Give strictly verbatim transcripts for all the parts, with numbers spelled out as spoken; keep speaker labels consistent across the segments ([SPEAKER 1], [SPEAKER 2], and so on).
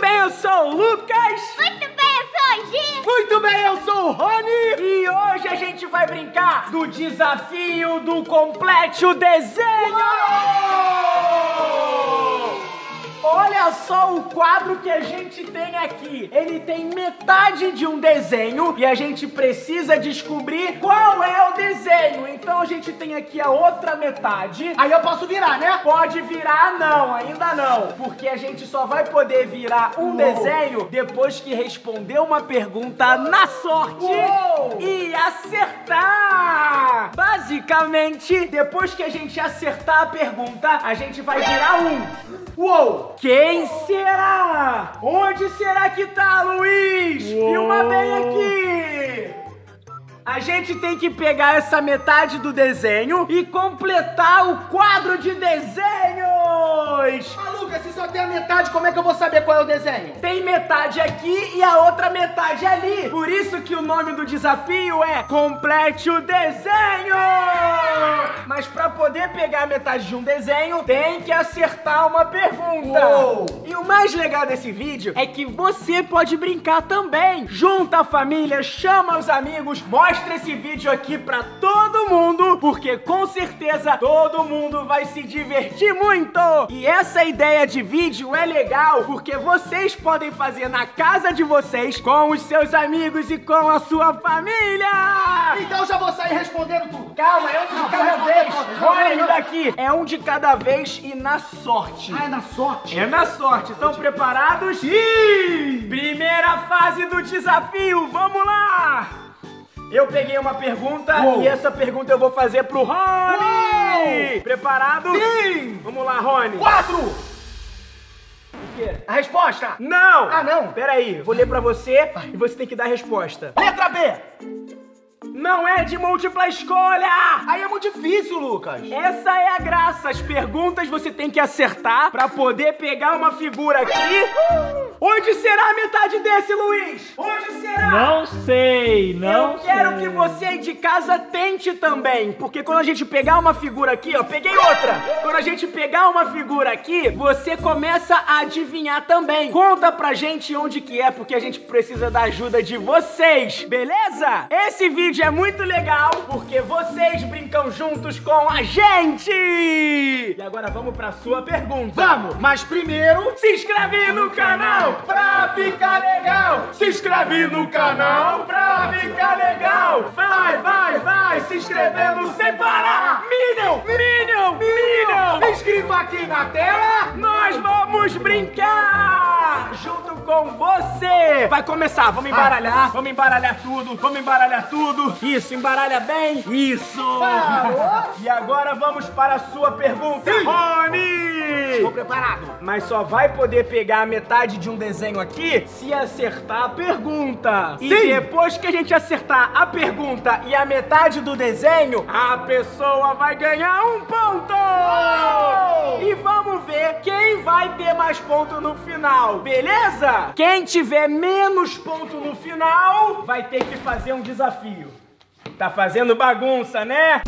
[SPEAKER 1] bem, eu sou o Lucas.
[SPEAKER 2] Muito bem, eu sou a Gi.
[SPEAKER 1] Muito bem, eu sou o Rony. E hoje a gente vai brincar do desafio do Complete o Desenho. Uou! Olha só o quadro que a gente tem aqui. Ele tem metade de um desenho e a gente precisa descobrir qual é o desenho. Então a gente tem aqui a outra metade.
[SPEAKER 3] Aí eu posso virar, né?
[SPEAKER 1] Pode virar, não, ainda não. Porque a gente só vai poder virar um Uou. desenho depois que responder uma pergunta na sorte Uou. e acertar. Basicamente, depois que a gente acertar a pergunta, a gente vai virar um. Uou! Quem será? Onde será que tá, Luiz? Uou. Filma bem aqui! A gente tem que pegar essa metade do desenho e completar o quadro de desenhos!
[SPEAKER 3] Ah, Lucas, se só tem a metade, como é que eu vou saber qual é o desenho?
[SPEAKER 1] Tem metade aqui e a outra metade ali. Por isso que o nome do desafio é Complete o Desenho! Mas pra poder pegar a metade de um desenho, tem que acertar uma pergunta. Uou. E o mais legal desse vídeo é que você pode brincar também. Junta a família, chama os amigos, mostra esse vídeo aqui pra todo mundo, porque com certeza todo mundo vai se divertir muito. E essa ideia de vídeo é legal porque vocês podem fazer na casa de vocês, com os seus amigos e com a sua família.
[SPEAKER 3] Então já vou sair respondendo tudo.
[SPEAKER 1] Calma, é um de cada vez. Olha ele daqui. É um de cada vez e na sorte.
[SPEAKER 3] Ah, é na sorte?
[SPEAKER 1] É na sorte. Estão preparados? Sim! Primeira fase do desafio. Vamos lá! Eu peguei uma pergunta Uou. e essa pergunta eu vou fazer pro Rony. Uou. Preparado?
[SPEAKER 3] Sim!
[SPEAKER 1] Vamos lá, Rony.
[SPEAKER 3] Quatro!
[SPEAKER 1] O quê?
[SPEAKER 3] A resposta?
[SPEAKER 1] Não!
[SPEAKER 3] Ah, não?
[SPEAKER 1] Pera aí, vou ler pra você Vai. e você tem que dar a resposta.
[SPEAKER 3] Letra B!
[SPEAKER 1] Não é de múltipla escolha!
[SPEAKER 3] Aí é muito difícil, Lucas.
[SPEAKER 1] Essa é a graça. As perguntas você tem que acertar pra poder pegar uma figura aqui. Onde será a metade desse, Luiz? Onde será?
[SPEAKER 4] Não sei, não
[SPEAKER 1] Eu quero
[SPEAKER 4] sei.
[SPEAKER 1] que você aí de casa tente também. Porque quando a gente pegar uma figura aqui, ó, peguei outra. Quando a gente pegar uma figura aqui, você começa a adivinhar também. Conta pra gente onde que é, porque a gente precisa da ajuda de vocês, beleza? Esse vídeo é muito legal, porque vocês brincam juntos com a gente! E agora vamos pra sua pergunta.
[SPEAKER 3] Vamos, mas primeiro...
[SPEAKER 1] Se inscreve no canal pra ficar legal! Se inscreve no canal pra ficar legal! Vai, vai, vai! Se inscrevendo sem parar! Minion! Minion! Minion!
[SPEAKER 3] Inscrito aqui na tela!
[SPEAKER 1] Nós vamos brincar! Junto com você! Vai começar, vamos embaralhar, vamos embaralhar tudo, vamos embaralhar tudo. Isso, embaralha bem. Isso!
[SPEAKER 3] Parou.
[SPEAKER 1] E agora vamos para a sua pergunta,
[SPEAKER 3] Sim.
[SPEAKER 1] Rony!
[SPEAKER 3] Estou preparado.
[SPEAKER 1] Mas só vai poder pegar a metade de um desenho aqui se acertar a pergunta. E
[SPEAKER 3] Sim.
[SPEAKER 1] depois que a gente acertar a pergunta e a metade do desenho, a pessoa vai ganhar um ponto!
[SPEAKER 3] Uou.
[SPEAKER 1] E vamos ver quem vai ter mais ponto no final, beleza? Quem tiver menos ponto no final vai ter que fazer um desafio. Tá fazendo bagunça, né?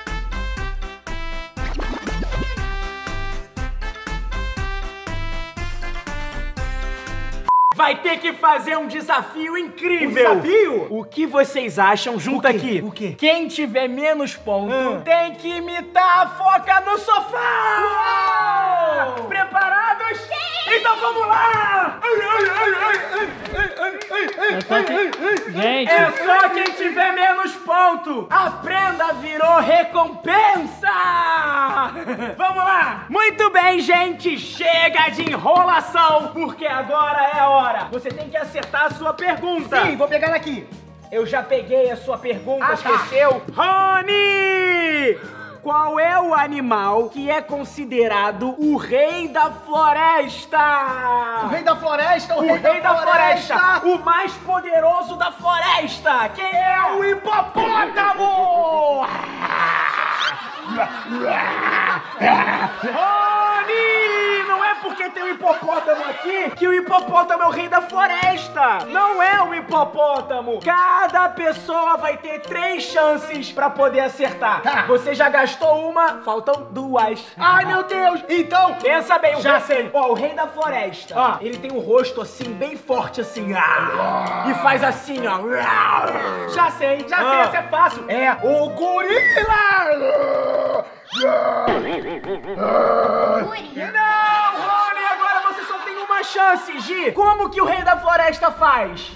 [SPEAKER 1] Vai ter que fazer um desafio incrível.
[SPEAKER 3] Um desafio?
[SPEAKER 1] O que vocês acham? Junta
[SPEAKER 3] O quê?
[SPEAKER 1] aqui.
[SPEAKER 3] O quê?
[SPEAKER 1] Quem tiver menos ponto
[SPEAKER 3] Hum.
[SPEAKER 1] tem que imitar a foca no sofá.
[SPEAKER 3] Uou!
[SPEAKER 1] Preparados? Sim. Então vamos lá.
[SPEAKER 4] Gente,
[SPEAKER 1] É só quem tiver menos ponto. A prenda virou recompensa. Vamos lá. Muito bem, gente. Chega de enrolação, porque agora é a hora. Você tem que acertar a sua pergunta.
[SPEAKER 3] Sim, vou pegar ela aqui.
[SPEAKER 1] Eu já peguei a sua pergunta,
[SPEAKER 3] Ah, tá.
[SPEAKER 1] esqueceu? Rony! Qual é o animal que é considerado o rei da floresta?
[SPEAKER 3] O rei da floresta, o,
[SPEAKER 1] O
[SPEAKER 3] rei,
[SPEAKER 1] rei
[SPEAKER 3] da,
[SPEAKER 1] da
[SPEAKER 3] floresta.
[SPEAKER 1] floresta, o mais poderoso da floresta. Quem é o hipopótamo? Rony, não é porque porque tem um hipopótamo aqui, que o hipopótamo é o rei da floresta. Não é o hipopótamo. Cada pessoa vai ter três chances pra poder acertar.
[SPEAKER 3] Tá.
[SPEAKER 1] Você já gastou uma, faltam duas.
[SPEAKER 3] Ai, meu Deus. Então,
[SPEAKER 1] Pensa bem, o
[SPEAKER 3] já
[SPEAKER 1] rei-
[SPEAKER 3] sei.
[SPEAKER 1] Ó, o rei da floresta,
[SPEAKER 3] Ah.
[SPEAKER 1] ele tem um rosto assim, bem forte assim, ah, e faz assim, ó.
[SPEAKER 3] já sei, já sei,
[SPEAKER 1] Ah.
[SPEAKER 3] essa é fácil. É o gorila.
[SPEAKER 2] Gorila.
[SPEAKER 1] Não, Rony, agora você só tem uma chance, Gi. Como que o rei da floresta faz?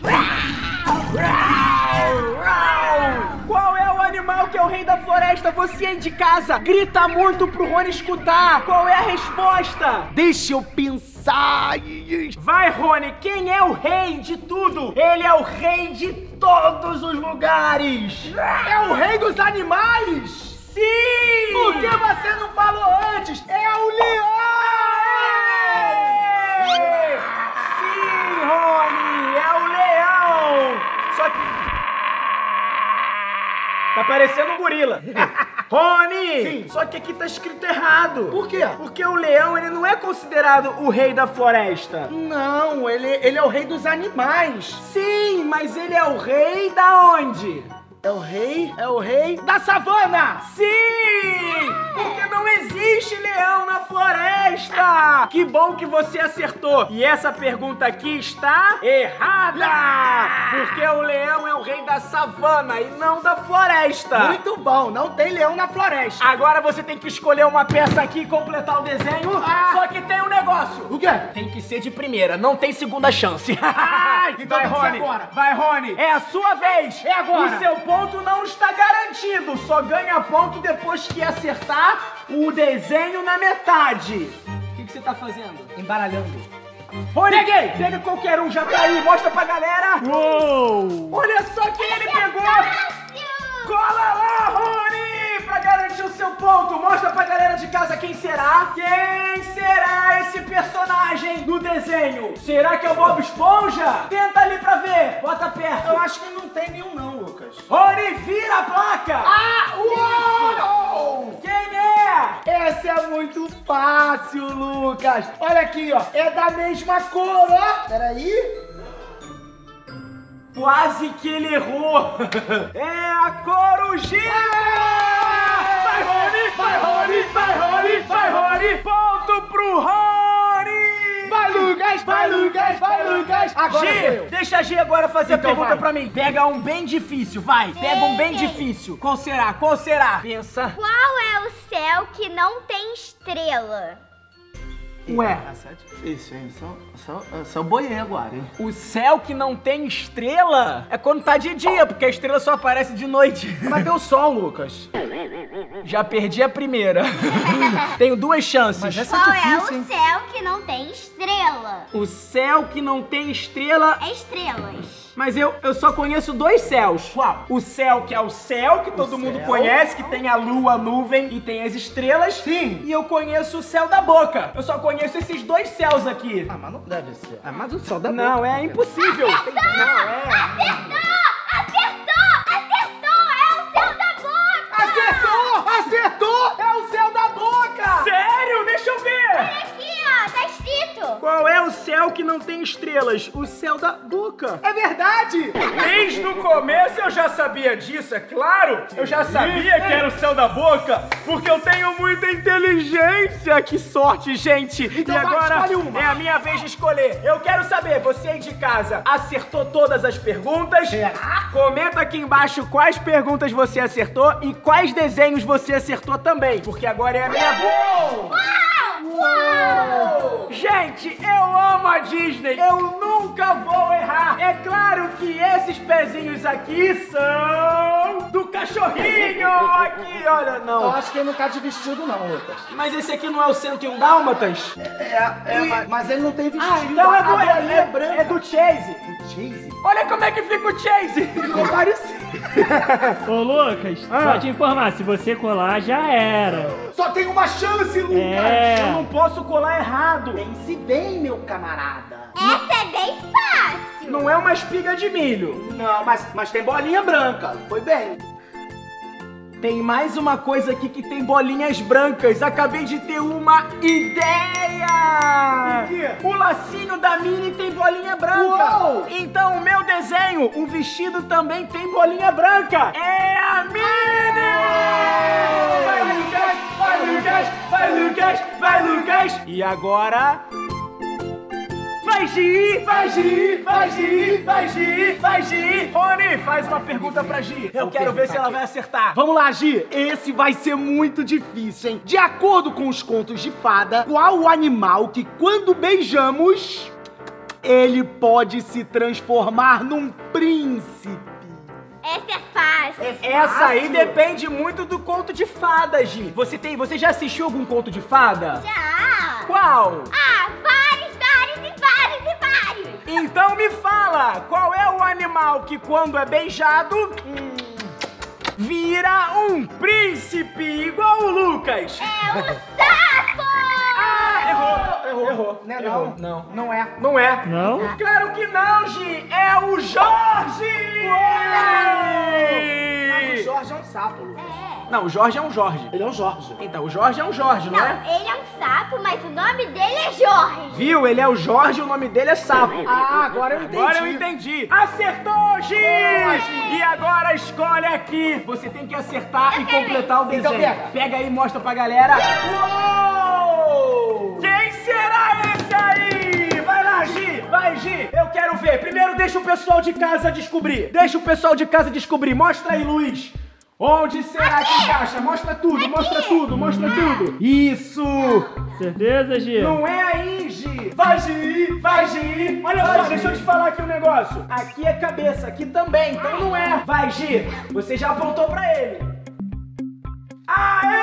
[SPEAKER 1] Qual é o animal que é o rei da floresta? Você aí de casa, grita muito pro Rony escutar. Qual é a resposta?
[SPEAKER 3] Deixa eu pensar.
[SPEAKER 1] Vai, Rony, quem é o rei de tudo? Ele é o rei de todos os lugares.
[SPEAKER 3] É o rei dos animais.
[SPEAKER 1] Sim!
[SPEAKER 3] Por que você não falou antes? É o leão.
[SPEAKER 1] Aê! Sim, Rony, é o leão. Só que... tá parecendo um gorila. Rony!
[SPEAKER 3] Sim.
[SPEAKER 1] Só que aqui tá escrito errado.
[SPEAKER 3] Por quê?
[SPEAKER 1] Porque o leão, ele não é considerado o rei da floresta.
[SPEAKER 3] Não, ele, ele é o rei dos animais.
[SPEAKER 1] Sim, mas ele é o rei da onde?
[SPEAKER 3] É o rei, é o rei da savana.
[SPEAKER 1] Sim! Porque não existe leão na floresta! Que bom que você acertou! E essa pergunta aqui está errada! Porque o leão é o rei da savana e não da floresta!
[SPEAKER 3] Muito bom, não tem leão na floresta.
[SPEAKER 1] Agora você tem que escolher uma peça aqui e completar o desenho.
[SPEAKER 3] Ah.
[SPEAKER 1] Só que tem um negócio.
[SPEAKER 3] O quê?
[SPEAKER 1] Tem que ser de primeira, não tem segunda chance.
[SPEAKER 3] então
[SPEAKER 1] Vai,
[SPEAKER 3] tem que ser
[SPEAKER 1] Rony.
[SPEAKER 3] agora.
[SPEAKER 1] Vai, Rony. É a sua vez.
[SPEAKER 3] É agora.
[SPEAKER 1] O seu ponto não está garantido. Só ganha ponto depois que acertar o desenho na metade. O que, que você tá fazendo?
[SPEAKER 3] Embaralhando.
[SPEAKER 1] Rony, peguei. Pega qualquer um, já tá aí. Mostra pra galera.
[SPEAKER 4] Uou!
[SPEAKER 1] Olha só quem ele pegou. Cola lá, Rony, pra garantir o seu ponto. Mostra pra galera de casa quem será. Quem será esse personagem do desenho? Será que é o Bob Esponja? Tenta ali pra ver. Bota perto.
[SPEAKER 3] Eu acho que não tem nenhum não, Lucas.
[SPEAKER 1] Rony, vira a placa.
[SPEAKER 3] Ah, uou!
[SPEAKER 1] Quem é?
[SPEAKER 3] Essa é muito fácil, Lucas. Olha aqui, ó. É da mesma cor, ó. Peraí.
[SPEAKER 1] Quase que ele errou. É a Corujinha. Vai, Rony, vai, Rony, vai, Rony, vai, Rony. Ponto pro Rony.
[SPEAKER 3] Vai, Lucas, vai, Lucas, vai, Lucas. Agora sou
[SPEAKER 1] G,
[SPEAKER 3] eu.
[SPEAKER 1] deixa a G agora fazer a
[SPEAKER 3] Então
[SPEAKER 1] pergunta
[SPEAKER 3] vai.
[SPEAKER 1] pra mim. Pega um bem difícil, vai. Pega um bem
[SPEAKER 2] Ei.
[SPEAKER 1] difícil. Qual será? Qual será? Pensa.
[SPEAKER 2] Qual é o céu que não tem estrela?
[SPEAKER 1] Ué,
[SPEAKER 3] Essa é difícil, hein? Só, só, só boiei agora, hein?
[SPEAKER 1] o céu que não tem estrela é quando tá de dia, porque a estrela só aparece de noite.
[SPEAKER 3] Mas deu sol, Lucas.
[SPEAKER 1] Já perdi a primeira. Tenho duas chances.
[SPEAKER 3] Mas essa
[SPEAKER 2] Qual
[SPEAKER 3] é
[SPEAKER 2] é
[SPEAKER 3] difícil,
[SPEAKER 2] o
[SPEAKER 3] hein?
[SPEAKER 2] céu que não tem estrela?
[SPEAKER 1] O céu que não tem estrela.
[SPEAKER 2] É estrelas.
[SPEAKER 1] Mas eu, eu só conheço dois céus. Qual? O céu que é o céu, que todo mundo
[SPEAKER 3] céu.
[SPEAKER 1] conhece, que tem a lua, a nuvem e tem as estrelas.
[SPEAKER 3] Sim.
[SPEAKER 1] E eu conheço o céu da boca. Eu só conheço esses dois céus aqui.
[SPEAKER 3] Ah, mas não deve ser. Ah, mas o sol da
[SPEAKER 1] Não,
[SPEAKER 3] boca.
[SPEAKER 1] é impossível. Não, é.
[SPEAKER 2] Acertou! Acertou! Acertou! É o céu da boca!
[SPEAKER 3] Acertou! Acertou! É o céu da boca!
[SPEAKER 1] Sério? Deixa eu ver.
[SPEAKER 2] Aqui, ó, tá escrito.
[SPEAKER 1] Qual é o céu que não tem estrelas? O céu da boca.
[SPEAKER 3] É verdade!
[SPEAKER 1] Desde o começo eu já sabia disso, é claro! Eu já sabia que era o céu da boca, porque eu tenho muita inteligência! Que sorte, gente!
[SPEAKER 3] Então
[SPEAKER 1] e
[SPEAKER 3] vai,
[SPEAKER 1] agora
[SPEAKER 3] escolhe uma.
[SPEAKER 1] é a minha vez de escolher. Eu quero saber, você aí de casa acertou todas as perguntas?
[SPEAKER 3] Será?
[SPEAKER 1] Comenta aqui embaixo quais perguntas você acertou e quais desenhos você acertou também, porque agora é a minha vez!
[SPEAKER 2] Uau!
[SPEAKER 1] Gente, eu amo a Disney, eu nunca vou errar. É claro que esses pezinhos aqui são do cachorrinho. Aqui, olha,
[SPEAKER 3] Eu
[SPEAKER 1] não.
[SPEAKER 3] acho que ele não tá de vestido, não, Lucas.
[SPEAKER 1] Mas esse aqui não é o cento e um Dálmatas?
[SPEAKER 3] É, é, mas, mas ele não tem vestido.
[SPEAKER 1] Ah, então é do,
[SPEAKER 3] A bolinha
[SPEAKER 1] é,
[SPEAKER 3] branca.
[SPEAKER 1] é do Chase.
[SPEAKER 3] Chase?
[SPEAKER 1] Olha como é que fica o Chase.
[SPEAKER 3] Ficou parecido.
[SPEAKER 4] Ô, Lucas,
[SPEAKER 1] Ah.
[SPEAKER 4] só te informar, se você colar, já era.
[SPEAKER 3] Só tem uma chance, Lucas.
[SPEAKER 4] É.
[SPEAKER 1] Eu não posso colar errado.
[SPEAKER 3] Pense bem, meu camarada.
[SPEAKER 2] Essa é bem fácil.
[SPEAKER 1] Não é uma espiga de milho.
[SPEAKER 3] Não, mas, mas tem bolinha branca. Foi bem.
[SPEAKER 1] tem mais uma coisa aqui que tem bolinhas brancas. Acabei de ter uma ideia!
[SPEAKER 3] O quê?
[SPEAKER 1] O lacinho da Minnie tem bolinha branca.
[SPEAKER 3] Uou!
[SPEAKER 1] Então o meu desenho, o vestido também tem bolinha branca. É a Minnie! Vai, Lucas! Vai, Lucas! Vai, Lucas! Vai, Lucas! E agora... Vai, Gi! Vai, Gi! Vai, Gi! Vai, Gi! Vai, Gi! Rony, faz uma pergunta pra Gi. Eu quero ver se ela vai acertar.
[SPEAKER 3] Vamos lá, Gi. Esse vai ser muito difícil, hein? De acordo com os contos de fada, qual o animal que, quando beijamos, ele pode se transformar num príncipe?
[SPEAKER 2] Essa é fácil.
[SPEAKER 1] Essa aí
[SPEAKER 3] Fácil?
[SPEAKER 1] depende muito do conto de fada, Gi. Você tem, você já assistiu algum conto de fada?
[SPEAKER 2] Já.
[SPEAKER 1] Qual?
[SPEAKER 2] Ah, vários, vários e vários e vários.
[SPEAKER 1] Então me fala, qual é o animal que quando é beijado hum, vira um príncipe igual o Lucas?
[SPEAKER 2] É o sapo.
[SPEAKER 1] Ah, errou, errou, errou.
[SPEAKER 3] Não é
[SPEAKER 1] errou.
[SPEAKER 3] não?
[SPEAKER 1] Não.
[SPEAKER 3] Não é.
[SPEAKER 1] Não é.
[SPEAKER 4] Não?
[SPEAKER 1] Claro que não, Gi. É o Jorge!
[SPEAKER 3] Mas o Jorge é um sapo, Lucas.
[SPEAKER 2] É.
[SPEAKER 1] Não, o Jorge é um Jorge.
[SPEAKER 3] Ele é um Jorge.
[SPEAKER 1] Então, o Jorge é um Jorge, não,
[SPEAKER 2] Não,
[SPEAKER 1] é?
[SPEAKER 2] ele é um sapo, mas o nome dele é Jorge.
[SPEAKER 1] Viu? Ele é o Jorge e o nome dele é Sapo.
[SPEAKER 3] Ah, agora eu entendi.
[SPEAKER 1] Agora eu entendi. Acertou, Gi! E agora escolhe aqui. Você tem que acertar e completar o
[SPEAKER 3] Então
[SPEAKER 1] desenho.
[SPEAKER 3] pega.
[SPEAKER 1] Pega aí e mostra pra galera.
[SPEAKER 3] Uou!
[SPEAKER 1] Quem será esse aí? Vai lá, Gi! Vai, Gi! Eu quero ver. Primeiro deixa o pessoal de casa descobrir. Deixa o pessoal de casa descobrir. Mostra aí, Luiz. Onde será que encaixa? Mostra tudo, mostra tudo, mostra tudo. Isso!
[SPEAKER 4] Certeza, Gi?
[SPEAKER 1] Não é aí, Gi! Vai, Gi! Vai, Gi! Olha só, deixa eu te falar aqui um negócio. Aqui é cabeça, aqui também, então não é. Vai, Gi! Você já apontou pra ele. Aê!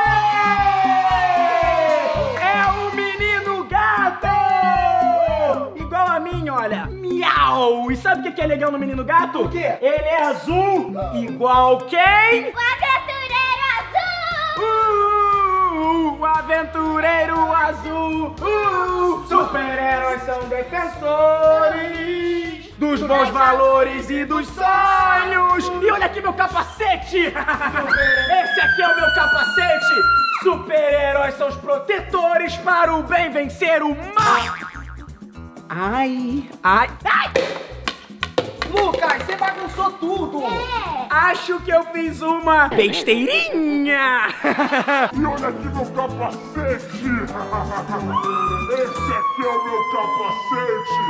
[SPEAKER 1] É o menino gato! Igual a mim, olha. Miau! E sabe o que que é legal no menino gato?
[SPEAKER 3] O quê?
[SPEAKER 1] Ele é azul, igual quem?
[SPEAKER 2] O aventureiro azul.
[SPEAKER 1] Uh, o aventureiro azul. Uh, super-heróis são defensores dos bons valores e dos sonhos. E olha aqui meu capacete. Esse aqui é o meu capacete. Super-heróis são os protetores para o bem vencer o mal. Ai, ai, ai.
[SPEAKER 3] Lucas, você bagunçou tudo.
[SPEAKER 2] É.
[SPEAKER 1] Acho que eu fiz uma besteirinha.
[SPEAKER 5] E olha aqui meu capacete! Esse aqui é o meu capacete!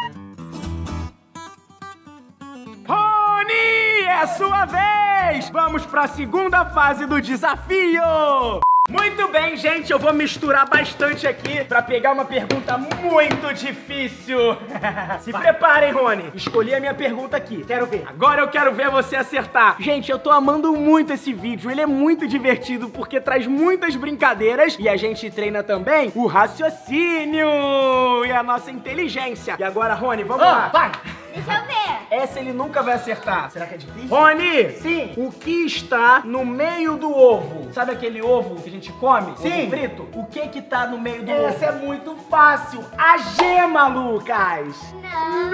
[SPEAKER 1] Rony, é sua vez! Vamos para a segunda fase do desafio! Muito bem, gente, eu vou misturar bastante aqui pra pegar uma pergunta muito difícil. Se preparem, Rony. Escolhi a minha pergunta aqui. Quero ver. Agora eu quero ver você acertar. Gente, eu tô amando muito esse vídeo. Ele é muito divertido porque traz muitas brincadeiras e a gente treina também o raciocínio e a nossa inteligência. E agora, Rony, vamos
[SPEAKER 3] Ah,
[SPEAKER 1] lá.
[SPEAKER 3] vai.
[SPEAKER 2] Deixa eu ver.
[SPEAKER 1] Essa ele nunca vai acertar.
[SPEAKER 3] Será que é difícil?
[SPEAKER 1] Rony!
[SPEAKER 3] Sim.
[SPEAKER 1] O que está no meio do ovo? Sabe aquele ovo que a gente come?
[SPEAKER 3] Sim.
[SPEAKER 1] Ovo frito? O que que tá no meio do
[SPEAKER 3] Essa é
[SPEAKER 1] ovo?
[SPEAKER 3] muito fácil. A gema, Lucas.
[SPEAKER 2] Não.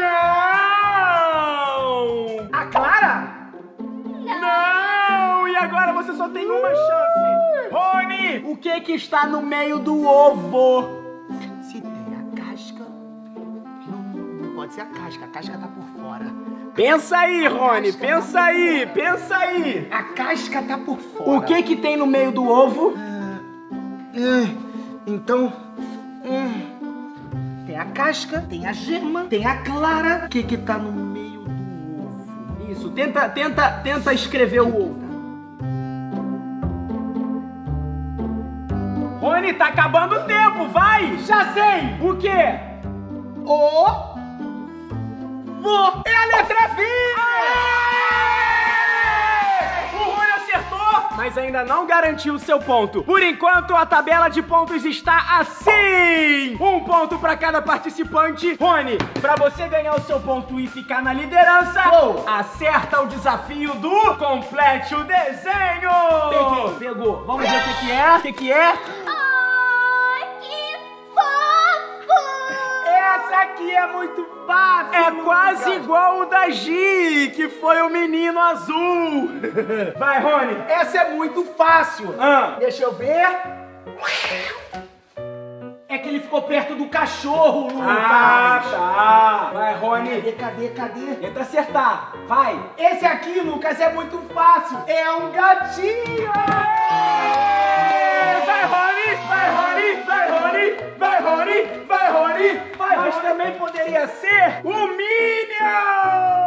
[SPEAKER 1] Não!
[SPEAKER 3] A Clara?
[SPEAKER 1] Não! E agora você só tem uma chance. Rony! O que que está no meio do ovo?
[SPEAKER 3] Se tem a casca... Não, não pode ser a casca. A casca tá por fora.
[SPEAKER 1] Pensa aí, Rony. Pensa aí. Pensa aí.
[SPEAKER 3] A casca tá por fora.
[SPEAKER 1] O que que tem no meio do ovo?
[SPEAKER 3] Hum, então... hum, tem a casca, tem a gema, tem a clara. O que que tá no meio do ovo?
[SPEAKER 1] Isso. Tenta, tenta, tenta escrever o ovo. Rony, tá acabando o tempo, vai!
[SPEAKER 3] Já sei!
[SPEAKER 1] O quê?
[SPEAKER 3] O...
[SPEAKER 1] Vô! É a letra V! Aê! O Rony acertou, mas ainda não garantiu o seu ponto. Por enquanto, a tabela de pontos está assim! Um ponto para cada participante. Rony, para você ganhar o seu ponto e ficar na liderança,
[SPEAKER 3] Oh.
[SPEAKER 1] acerta o desafio do Complete o Desenho! Peguei, pegou. Vamos ver o que que é. O que que é?
[SPEAKER 2] Ai, que fofo.
[SPEAKER 3] Essa aqui aqui é muito fácil.
[SPEAKER 1] É
[SPEAKER 3] Lucas.
[SPEAKER 1] quase igual o da Gi, que foi o menino azul. Vai, Rony.
[SPEAKER 3] Essa é muito fácil.
[SPEAKER 1] Ah.
[SPEAKER 3] Deixa eu ver. É que ele ficou perto do cachorro, Lucas.
[SPEAKER 1] Ah, tá. Vai, Rony.
[SPEAKER 3] Cadê, cadê, cadê?
[SPEAKER 1] Tenta acertar. Vai.
[SPEAKER 3] Esse aqui, Lucas, é muito fácil. É um gatinho.
[SPEAKER 1] Vai, Rony. Vai, Rony. Vai, Rony. Vai, Rony. Vai, Rony. Vai, Mas Rony. Também poderia ser o Minion.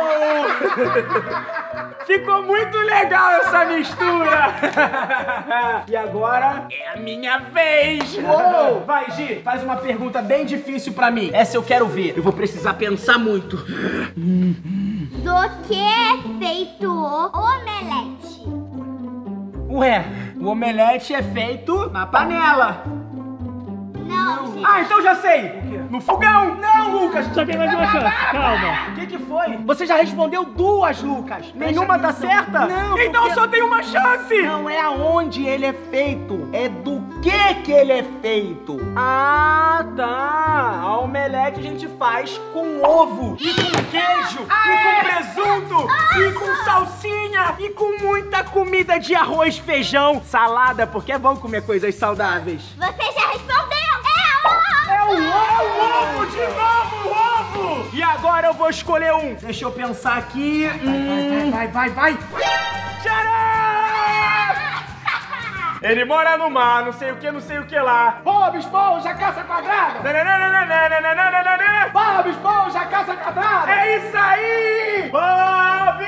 [SPEAKER 1] Ficou muito legal essa mistura. E agora é a minha vez. Uou. Vai, Gi, faz uma pergunta bem difícil pra mim. Essa eu quero ver. Eu vou precisar pensar muito.
[SPEAKER 2] Do que é feito o omelete?
[SPEAKER 1] Ué, o omelete é feito na panela.
[SPEAKER 2] Não, gente.
[SPEAKER 1] Ah, então já sei. No fogão.
[SPEAKER 3] Não, Lucas.
[SPEAKER 4] Só tem mais uma chance, calma.
[SPEAKER 1] O que que foi?
[SPEAKER 3] Você já respondeu duas, Lucas.
[SPEAKER 1] Nenhuma tá
[SPEAKER 3] Presta
[SPEAKER 1] certa?
[SPEAKER 3] atenção. Não,
[SPEAKER 1] então
[SPEAKER 3] porque-
[SPEAKER 1] só tem uma chance.
[SPEAKER 3] Não é aonde ele é feito, é do que que ele é feito.
[SPEAKER 1] Ah, tá. A omelete a gente faz com ovo, e com queijo, e com presunto, e com salsinha, e com muita comida de arroz, feijão, salada, porque é bom comer coisas saudáveis.
[SPEAKER 2] Você já respondeu. É
[SPEAKER 1] É
[SPEAKER 2] o
[SPEAKER 1] o ovo, ovo de novo, ovo! E agora eu vou escolher um. Deixa eu pensar aqui. Hum...
[SPEAKER 3] Vai, vai, vai, vai.
[SPEAKER 1] Tcharam! Ele mora no mar, não sei o que, não sei o que lá.
[SPEAKER 3] Bob Esponja, caça quadrada.
[SPEAKER 1] Nananana.
[SPEAKER 3] Bob Esponja, caça quadrada.
[SPEAKER 1] É isso aí! Bob!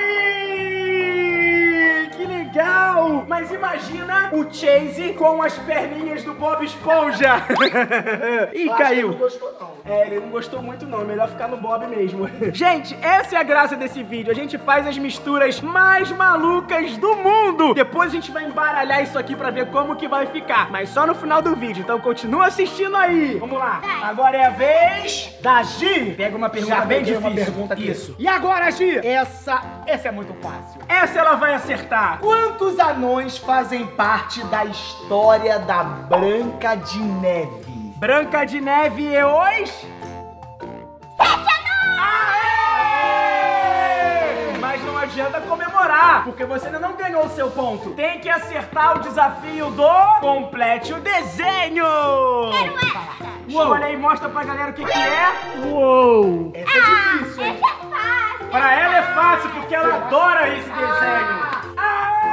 [SPEAKER 1] Que legal! Mas imagina o Chase com as perninhas do Bob Esponja. Ih,
[SPEAKER 3] Eu acho que
[SPEAKER 1] caiu.
[SPEAKER 3] ele não gostou, não.
[SPEAKER 1] É, ele não gostou muito não, é melhor ficar no Bob mesmo. Gente, essa é a graça desse vídeo. A gente faz as misturas mais malucas do mundo. Depois a gente vai embaralhar isso aqui pra ver como que vai ficar. Mas só no final do vídeo, então continua assistindo aí. Vamos lá. Agora é a vez da Gi. Pega uma pergunta
[SPEAKER 3] Já
[SPEAKER 1] bem
[SPEAKER 3] peguei
[SPEAKER 1] difícil.
[SPEAKER 3] uma pergunta aqui.
[SPEAKER 1] Isso.
[SPEAKER 3] E agora, Gi? Essa, essa é muito fácil.
[SPEAKER 1] Essa ela vai acertar.
[SPEAKER 3] Quantos anões fazem parte da história da Branca de Neve?
[SPEAKER 1] Branca de Neve e os...
[SPEAKER 2] Sete anões!
[SPEAKER 1] Aê! Mas não adianta comemorar, porque você ainda não ganhou o seu ponto. Tem que acertar o desafio do Complete o Desenho.
[SPEAKER 2] Quero essa.
[SPEAKER 1] Escolha aí, mostra pra galera o que que é.
[SPEAKER 4] Uou!
[SPEAKER 3] Essa é difícil, hein?
[SPEAKER 2] Esse é fácil.
[SPEAKER 1] Pra ela é fácil, porque ela adora esse desenho. Aê!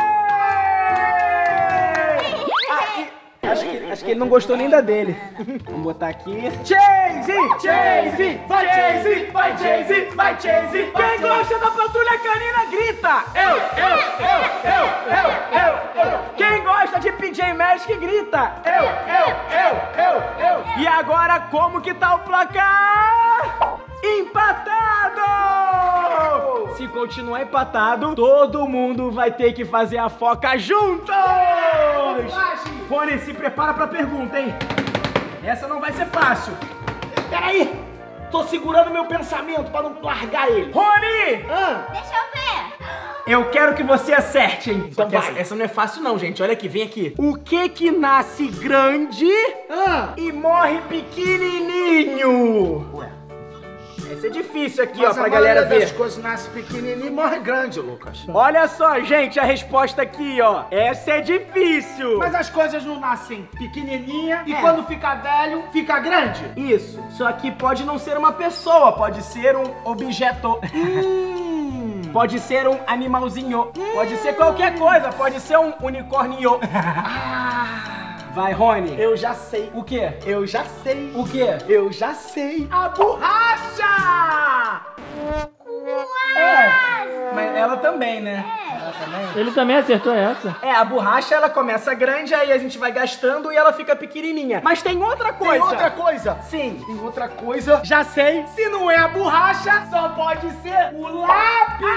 [SPEAKER 1] Ah, e- Acho que, acho que ele não gostou nem da dele. Vamos botar aqui. Chase! Chase! Vai, Chase! Vai, Chase! Vai, Chase! Quem gosta da patrulha canina, grita! Eu, eu, eu, eu, eu, eu, eu! Quem gosta de P J Masks, grita! Eu, eu, eu, eu, eu! E agora, como que tá o placar? Empatado! Se continuar empatado, todo mundo vai ter que fazer a foca juntos! Rony, se prepara pra pergunta, hein? Essa não vai ser fácil.
[SPEAKER 3] Peraí, tô segurando meu pensamento pra não largar ele.
[SPEAKER 1] Rony!
[SPEAKER 3] Ah,
[SPEAKER 2] Deixa eu ver.
[SPEAKER 1] Eu quero que você acerte, hein? Só
[SPEAKER 3] Então
[SPEAKER 1] que
[SPEAKER 3] vai.
[SPEAKER 1] essa, essa não é fácil não, gente. Olha aqui, vem aqui. O que que nasce grande
[SPEAKER 3] ah.
[SPEAKER 1] e morre pequenininho?
[SPEAKER 3] Ué,
[SPEAKER 1] Essa é difícil aqui,
[SPEAKER 3] mas
[SPEAKER 1] ó, pra
[SPEAKER 3] a
[SPEAKER 1] galera
[SPEAKER 3] maioria das
[SPEAKER 1] ver.
[SPEAKER 3] coisas nasce pequenininho e morre grande, Lucas.
[SPEAKER 1] Olha só, gente, a resposta aqui, ó. Essa é difícil.
[SPEAKER 3] Mas as coisas não nascem pequenininha e
[SPEAKER 1] É.
[SPEAKER 3] quando fica velho, fica grande.
[SPEAKER 1] Isso. Isso aqui pode não ser uma pessoa, pode ser um objeto.
[SPEAKER 3] Hum.
[SPEAKER 1] Pode ser um animalzinho. Pode ser qualquer coisa. Pode ser um unicórnio. Vai, Rony.
[SPEAKER 3] Eu já sei.
[SPEAKER 1] O quê?
[SPEAKER 3] Eu já sei.
[SPEAKER 1] O quê?
[SPEAKER 3] Eu já sei. A borracha!
[SPEAKER 1] É. Mas ela também, né? Ela também.
[SPEAKER 4] Ele também acertou essa.
[SPEAKER 1] É, a borracha ela começa grande, aí a gente vai gastando e ela fica pequenininha. Mas tem outra coisa.
[SPEAKER 3] Tem outra coisa?
[SPEAKER 1] Sim.
[SPEAKER 3] Tem outra coisa. Já sei. Se não é a borracha, só pode ser o lápis.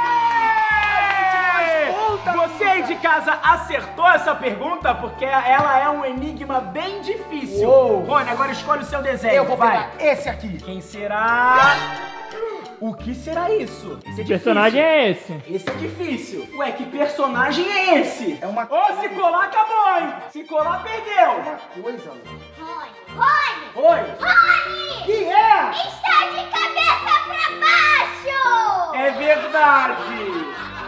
[SPEAKER 1] Aê! Você aí de casa acertou essa pergunta porque ela é um enigma bem difícil.
[SPEAKER 3] Uou.
[SPEAKER 1] Rony, agora escolhe o seu desenho.
[SPEAKER 3] Eu vou
[SPEAKER 1] vai.
[SPEAKER 3] pegar esse aqui.
[SPEAKER 1] Quem será? O que será isso? Esse é
[SPEAKER 4] Que personagem
[SPEAKER 1] difícil.
[SPEAKER 4] é esse?
[SPEAKER 1] Esse é difícil. Ué, que personagem é esse?
[SPEAKER 3] É uma
[SPEAKER 1] Ô, se colar, acabou, hein? Se colar, perdeu.
[SPEAKER 3] coisa, Lucas.
[SPEAKER 2] Rony, Rony!
[SPEAKER 3] Oi!
[SPEAKER 2] Rony!
[SPEAKER 3] Que é?
[SPEAKER 2] Está de cabeça pra baixo!
[SPEAKER 1] É verdade!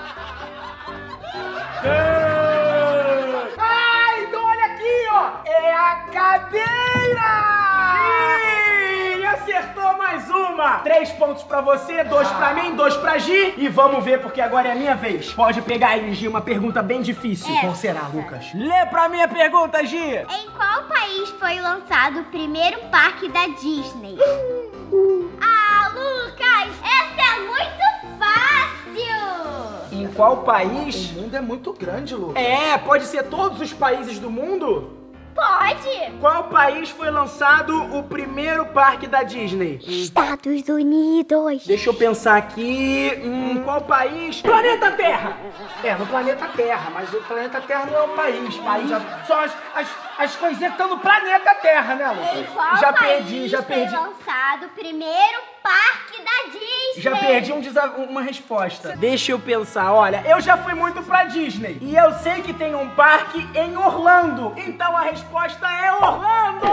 [SPEAKER 3] Ah, então olha aqui, ó! É a cadeira!
[SPEAKER 1] Sim! Acertou mais uma! Três pontos pra você, dois pra mim, dois pra Gi. E vamos ver, porque agora é a minha vez. Pode pegar aí, Gi, uma pergunta bem difícil.
[SPEAKER 2] É.
[SPEAKER 3] Qual será, Lucas?
[SPEAKER 1] Lê pra mim a pergunta, Gi!
[SPEAKER 2] Em qual país foi lançado o primeiro parque da Disney? Ah, Lucas! Essa é muito fácil!
[SPEAKER 1] Em qual país?
[SPEAKER 3] O mundo é muito grande, Lucas.
[SPEAKER 1] É, pode ser todos os países do mundo?
[SPEAKER 2] Pode!
[SPEAKER 1] Qual país foi lançado o primeiro parque da Disney?
[SPEAKER 2] Estados Unidos!
[SPEAKER 1] Deixa eu pensar aqui. Hum, qual país? Planeta Terra!
[SPEAKER 3] É, no planeta Terra, mas o planeta Terra não é um país. País são as, as, as coisinhas que estão no planeta Terra, né,
[SPEAKER 2] Em
[SPEAKER 3] Lucas?
[SPEAKER 2] qual
[SPEAKER 1] Já
[SPEAKER 2] país
[SPEAKER 1] perdi, já
[SPEAKER 2] foi
[SPEAKER 1] perdi.
[SPEAKER 2] lançado o primeiro parque da Disney?
[SPEAKER 1] Já perdi um desa- uma resposta. Deixa eu pensar. Olha, eu já fui muito pra Disney. E eu sei que tem um parque em Orlando. Então a resposta é Orlando!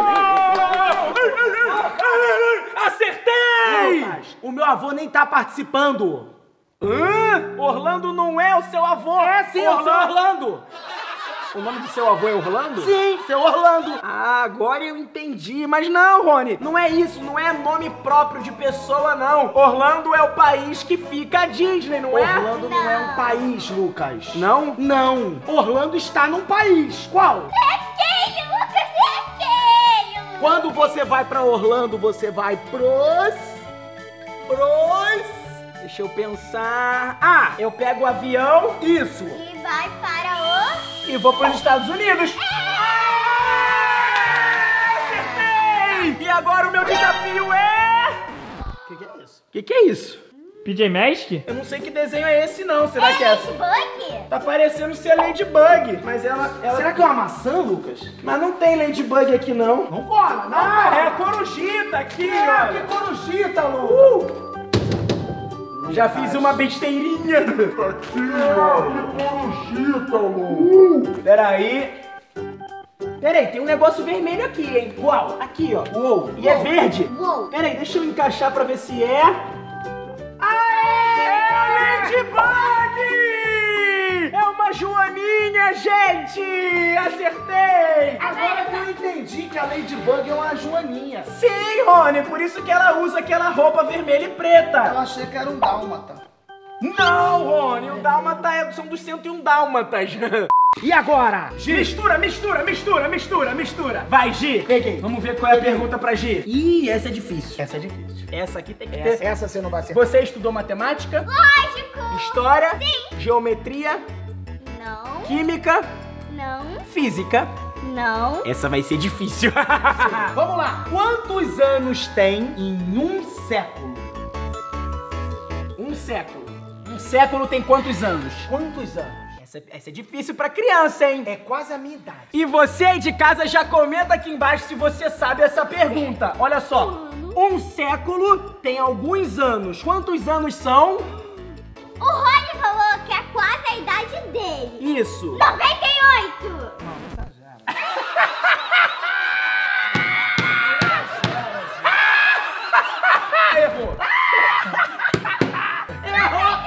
[SPEAKER 1] Acertei!
[SPEAKER 3] Lucas, o meu avô nem tá participando.
[SPEAKER 1] Hã? Orlando não é o seu avô.
[SPEAKER 3] É sim, eu sou Orlando.
[SPEAKER 1] O nome do seu avô é Orlando?
[SPEAKER 3] Sim, seu Orlando.
[SPEAKER 1] Ah, agora eu entendi. Mas não, Rony, não é isso. Não é nome próprio de pessoa, não. Orlando é o país que fica a Disney, não é?
[SPEAKER 3] Orlando não é um país, Lucas.
[SPEAKER 1] Não?
[SPEAKER 3] Não. Orlando está num país. Qual?
[SPEAKER 2] Cheio, Lucas, é cheio!
[SPEAKER 3] Quando você vai pra Orlando, você vai pros... Pros...
[SPEAKER 1] Deixa eu pensar. Ah, eu pego o avião
[SPEAKER 3] Isso.
[SPEAKER 2] E vai para o...
[SPEAKER 1] e vou para os Estados Unidos. Acertei! E agora o meu desafio é...
[SPEAKER 3] O que, que é isso?
[SPEAKER 1] O que, que é isso?
[SPEAKER 4] P J Masks?
[SPEAKER 1] Eu não sei que desenho é esse não. Será que é essa?
[SPEAKER 2] Ladybug?
[SPEAKER 1] Tá parecendo ser a Ladybug, mas ela... ela...
[SPEAKER 3] Será que é uma maçã, Lucas?
[SPEAKER 1] Mas não tem Ladybug aqui, não.
[SPEAKER 3] Não cola, não
[SPEAKER 1] Ah,
[SPEAKER 3] cola.
[SPEAKER 1] é a corujita aqui,
[SPEAKER 3] Ah, que
[SPEAKER 1] olha.
[SPEAKER 3] corujita, Lucas.
[SPEAKER 1] Já fiz uma besteirinha.
[SPEAKER 5] Aqui, ó. Que corujita, louco.
[SPEAKER 1] Peraí. Peraí, tem um negócio vermelho aqui, hein? Qual? Aqui, ó. Uou. E é verde.
[SPEAKER 2] Uou.
[SPEAKER 1] Peraí, deixa eu encaixar pra ver se é... Aê! É a Ladybug! É uma joaninha, gente! Acertei!
[SPEAKER 3] Agora que eu entendi que a Ladybug é uma joaninha.
[SPEAKER 1] Sim, Rony, por isso que ela usa aquela roupa vermelha e preta.
[SPEAKER 3] Eu achei que era um dálmata.
[SPEAKER 1] Não, Rony, o dálmata é, são dos cento e um dálmatas.
[SPEAKER 3] E agora?
[SPEAKER 1] Mistura, mistura, mistura, mistura, mistura. Vai, Gi.
[SPEAKER 3] Peguei.
[SPEAKER 1] Vamos ver qual é a pergunta pra Gi. Ih, essa é difícil.
[SPEAKER 3] Essa é difícil.
[SPEAKER 1] Essa aqui tem que
[SPEAKER 3] Essa,
[SPEAKER 1] ter.
[SPEAKER 3] essa você não vai acertar.
[SPEAKER 1] Você estudou matemática?
[SPEAKER 2] Lógico!
[SPEAKER 1] História?
[SPEAKER 2] Sim.
[SPEAKER 1] Geometria?
[SPEAKER 2] Não,
[SPEAKER 1] Química?
[SPEAKER 2] não,
[SPEAKER 1] Física?
[SPEAKER 2] não.
[SPEAKER 1] Essa vai ser difícil.
[SPEAKER 3] Vamos lá. Quantos anos tem em um século?
[SPEAKER 1] Um século. Um século tem quantos anos?
[SPEAKER 3] Quantos anos?
[SPEAKER 1] Essa, essa é difícil pra criança, hein?
[SPEAKER 3] É quase a minha idade.
[SPEAKER 1] E você aí de casa já comenta aqui embaixo se você sabe essa pergunta. Olha só, um século tem alguns anos. Quantos anos são?
[SPEAKER 2] O Rony falou que é quase a idade dele.
[SPEAKER 1] Isso.
[SPEAKER 2] noventa e oito!
[SPEAKER 1] Errou. Errou.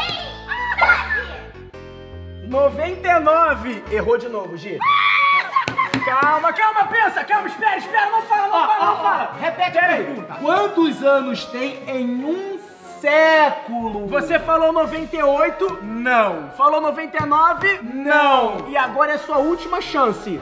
[SPEAKER 1] noventa e nove. Errou de novo, Gi. Calma, calma, pensa, calma, espera, espera, não fala, não fala, não fala.
[SPEAKER 3] Repete a pergunta. Quantos anos tem em um século?
[SPEAKER 1] Você falou noventa e oito? Não. Falou noventa e nove? Não. E agora é sua última chance.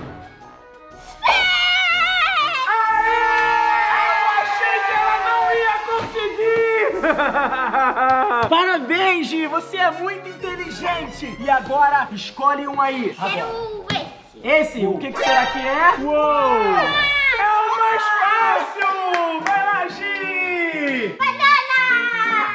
[SPEAKER 1] Aê! Eu achei que ela não ia conseguir! Parabéns, Gi! Você é muito inteligente! E agora, escolhe um aí.
[SPEAKER 2] Quero esse.
[SPEAKER 1] Esse, o que, que será que é? Uou! É o mais fácil! Vai lá, Gi!
[SPEAKER 2] Banana!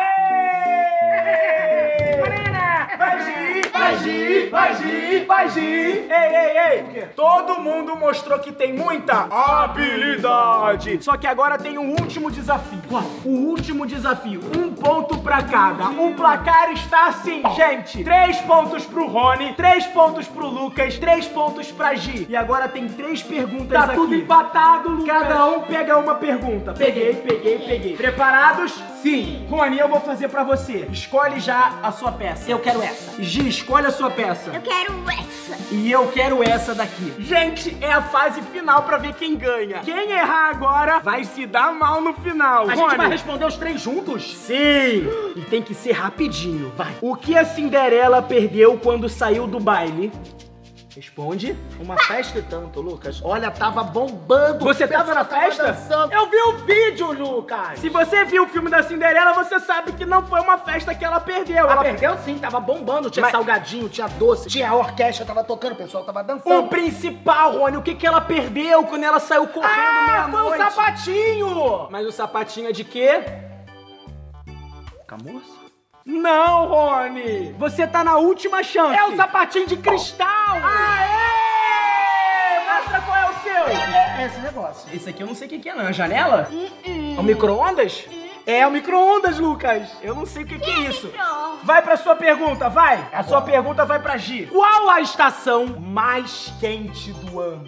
[SPEAKER 1] Aê! Banana! Vai, Gi! Vai, Gi! Vai, Gi! Vai, Gi! Ei, ei, ei! Todo mundo mostrou que tem muita habilidade! Só que agora tem um último desafio. Qual? O último desafio. Um ponto pra cada. O placar está assim, gente. Três pontos pro Rony, três pontos pro Lucas, três pontos pra Gi. E agora tem três perguntas
[SPEAKER 3] Tá
[SPEAKER 1] aqui.
[SPEAKER 3] tudo empatado, Lucas.
[SPEAKER 1] Cada um pega uma pergunta. Peguei, peguei, peguei. Preparados?
[SPEAKER 3] Sim.
[SPEAKER 1] Rony, eu vou fazer pra você. Escolhe já a sua peça.
[SPEAKER 3] Eu quero essa.
[SPEAKER 1] Gi, escolhe a sua peça.
[SPEAKER 2] Eu quero essa.
[SPEAKER 1] E eu quero essa daqui. Gente, é a fase final pra ver quem ganha. Quem errar agora vai se dar mal no final.
[SPEAKER 3] A
[SPEAKER 1] Rony,
[SPEAKER 3] gente vai responder os três juntos?
[SPEAKER 1] sim! E tem que ser rapidinho. Vai. O que a Cinderela perdeu quando saiu do baile? Responde.
[SPEAKER 3] Uma festa e tanto, Lucas. Olha, tava bombando.
[SPEAKER 1] Você
[SPEAKER 3] O pessoal
[SPEAKER 1] tava na
[SPEAKER 3] tava
[SPEAKER 1] festa?
[SPEAKER 3] dançando. Eu vi o vídeo, Lucas.
[SPEAKER 1] Se você viu o filme da Cinderela, você sabe que não foi uma festa que ela perdeu.
[SPEAKER 3] Ela
[SPEAKER 1] Ela
[SPEAKER 3] perdeu sim, tava bombando. Tinha
[SPEAKER 1] Mas-
[SPEAKER 3] salgadinho, tinha doce, tinha a orquestra, tava tocando, o pessoal tava dançando.
[SPEAKER 1] O principal, Rony, o que, que ela perdeu quando ela saiu correndo
[SPEAKER 3] Ah, foi o
[SPEAKER 1] meia-noite?
[SPEAKER 3] sapatinho!
[SPEAKER 1] Mas o sapatinho é de quê?
[SPEAKER 3] Camurça?
[SPEAKER 1] Não, Rony! Você tá na última chance.
[SPEAKER 3] É o sapatinho de cristal!
[SPEAKER 1] Aê! Mostra qual é o seu.
[SPEAKER 3] É esse negócio.
[SPEAKER 1] Esse aqui eu não sei o que, que é, não. É janela?
[SPEAKER 2] Uh-uh.
[SPEAKER 1] É o micro-ondas? É o micro-ondas, Lucas. Eu não sei o que, que é isso.
[SPEAKER 2] Micro-ondas.
[SPEAKER 1] Vai pra sua pergunta, vai. A sua pergunta vai pra Gi.
[SPEAKER 3] Qual a estação mais quente do ano?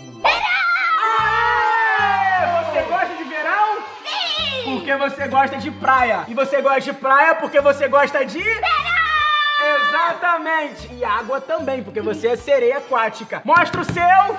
[SPEAKER 1] Aê! Você gosta de verão?
[SPEAKER 2] Sim!
[SPEAKER 1] Porque você gosta de praia. E você gosta de praia porque você gosta de...
[SPEAKER 2] Verão!
[SPEAKER 1] Exatamente. E água também, porque você é sereia aquática. Mostra o seu.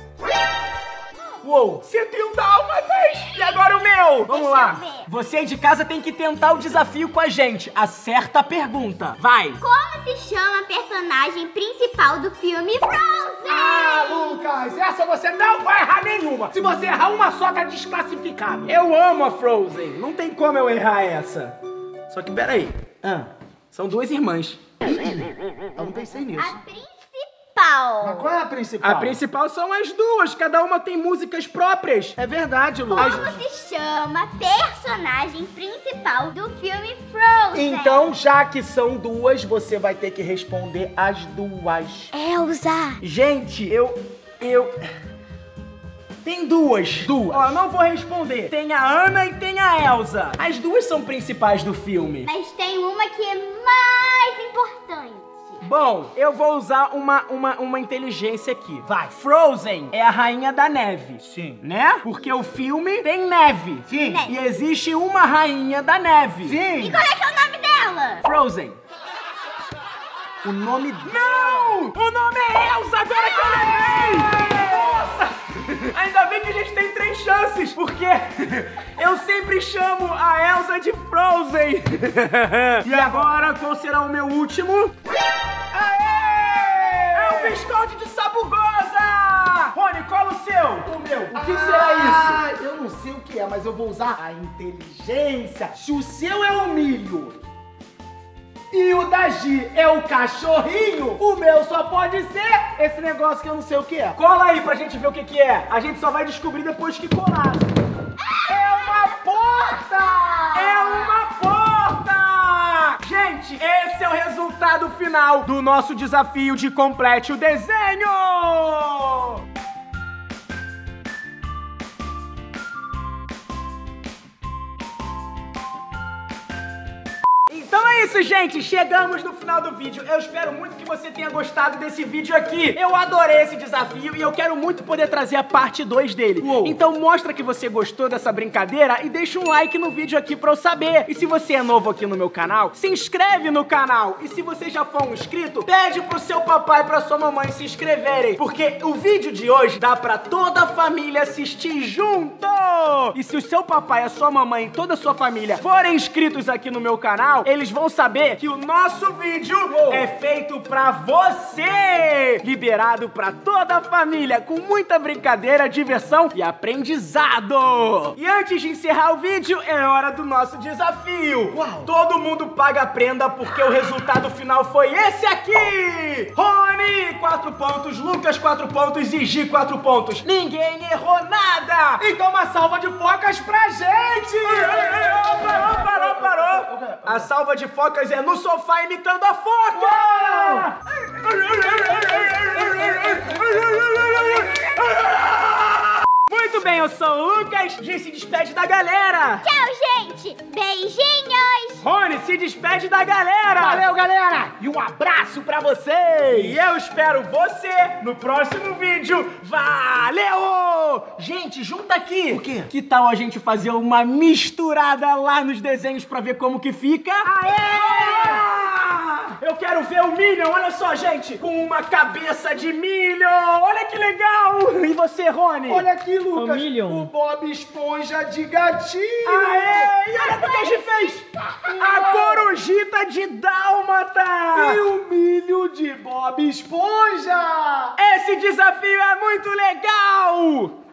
[SPEAKER 1] Uou, cento e um dálmatas. E agora o meu. Vamos
[SPEAKER 2] Deixa
[SPEAKER 1] lá.
[SPEAKER 2] eu ver.
[SPEAKER 1] Você de casa tem que tentar o desafio com a gente. Acerta a pergunta. Vai.
[SPEAKER 2] Como se chama a personagem principal do filme Frozen?
[SPEAKER 3] Ah, Lucas, essa você não vai errar nenhuma. Se você errar uma só, tá desclassificado.
[SPEAKER 1] Eu amo a Frozen. Não tem como eu errar essa. Só que peraí.
[SPEAKER 3] Ah,
[SPEAKER 1] São duas irmãs.
[SPEAKER 3] eu não pensei nisso.
[SPEAKER 2] A principal.
[SPEAKER 3] Mas qual é a principal?
[SPEAKER 1] A principal são as duas. Cada uma tem músicas próprias.
[SPEAKER 3] É verdade, Lucas.
[SPEAKER 2] Como se chama a personagem principal do filme Frozen?
[SPEAKER 3] Então, já que são duas, você vai ter que responder as duas.
[SPEAKER 2] Elsa.
[SPEAKER 1] Gente, eu... Eu... Tem duas.
[SPEAKER 3] Duas.
[SPEAKER 1] Ó, eu não vou responder. Tem a Ana e tem a Elsa. As duas são principais do filme.
[SPEAKER 2] Mas tem uma que é mais importante.
[SPEAKER 1] Bom, eu vou usar uma, uma, uma inteligência aqui. Vai. Frozen é a rainha da neve.
[SPEAKER 3] Sim.
[SPEAKER 1] Né? Porque o filme tem neve.
[SPEAKER 3] Sim.
[SPEAKER 2] Neve.
[SPEAKER 1] E existe uma rainha da neve.
[SPEAKER 2] E
[SPEAKER 3] Sim.
[SPEAKER 2] qual é que é o nome dela?
[SPEAKER 1] Frozen.
[SPEAKER 3] O nome...
[SPEAKER 1] Não! O nome é Elsa, agora que eu lembrei! Nossa! Ainda bem que a gente tem três chances, porque eu sempre chamo a Elsa de Frozen. E agora, qual será o meu último? Aê! É o Visconde de Sabugosa! Rony, qual o seu?
[SPEAKER 3] O meu.
[SPEAKER 1] O que será isso?
[SPEAKER 3] Ah, eu não sei o que é, mas eu vou usar a inteligência. Se o seu é o milho e o da Gi é o cachorrinho, o meu só pode ser esse negócio que eu não sei o que é.
[SPEAKER 1] Cola aí pra gente ver o que que é. A gente só vai descobrir depois que colar.
[SPEAKER 3] É uma porta!
[SPEAKER 1] É uma porta! Gente, esse é o resultado final do nosso desafio de complete o desenho! Então é isso, gente. Chegamos no final do vídeo. Eu espero muito que você tenha gostado desse vídeo aqui. Eu adorei esse desafio e eu quero muito poder trazer a parte dois dele.
[SPEAKER 3] Uou.
[SPEAKER 1] Então mostra que você gostou dessa brincadeira e deixa um like no vídeo aqui pra eu saber. E se você é novo aqui no meu canal, se inscreve no canal. E se você já for um inscrito, pede pro seu papai e pra sua mamãe se inscreverem. Porque o vídeo de hoje dá pra toda a família assistir junto. E se o seu papai, a sua mamãe e toda a sua família forem inscritos aqui no meu canal, eles vão saber que o nosso vídeo
[SPEAKER 3] Uou.
[SPEAKER 1] é feito pra você! Liberado pra toda a família, com muita brincadeira, diversão e aprendizado! E antes de encerrar o vídeo, é hora do nosso desafio!
[SPEAKER 3] Uau.
[SPEAKER 1] Todo mundo paga a prenda porque o resultado final foi esse aqui! Rony, quatro pontos, Lucas, quatro pontos e Gi, quatro pontos. Ninguém errou nada!
[SPEAKER 3] Então uma salva de focas pra gente!
[SPEAKER 1] Ei, ei, ei, oh, parou, parou, parou! A salva de focas é no sofá imitando a foca! Muito bem, eu sou o Lucas. Gi, se despede da galera.
[SPEAKER 2] Tchau, gente. Beijinhos.
[SPEAKER 1] Rony, se despede da galera.
[SPEAKER 3] Valeu, galera! E um abraço pra vocês!
[SPEAKER 1] E eu espero você no próximo vídeo. Valeu! Gente, junta aqui.
[SPEAKER 3] O quê?
[SPEAKER 1] Que tal a gente fazer uma misturada lá nos desenhos pra ver como que fica? Aê! Eu quero ver o Minion, olha só, gente, com uma cabeça de Minion. Olha que legal! E você, Rony?
[SPEAKER 3] Olha aqui, Lucas!
[SPEAKER 4] O Minion.
[SPEAKER 3] O Bob Esponja de gatinho!
[SPEAKER 1] Aê! E olha o que a gente fez! A corujita de dálmata!
[SPEAKER 3] E o milho de Bob Esponja!
[SPEAKER 1] Esse desafio é muito legal!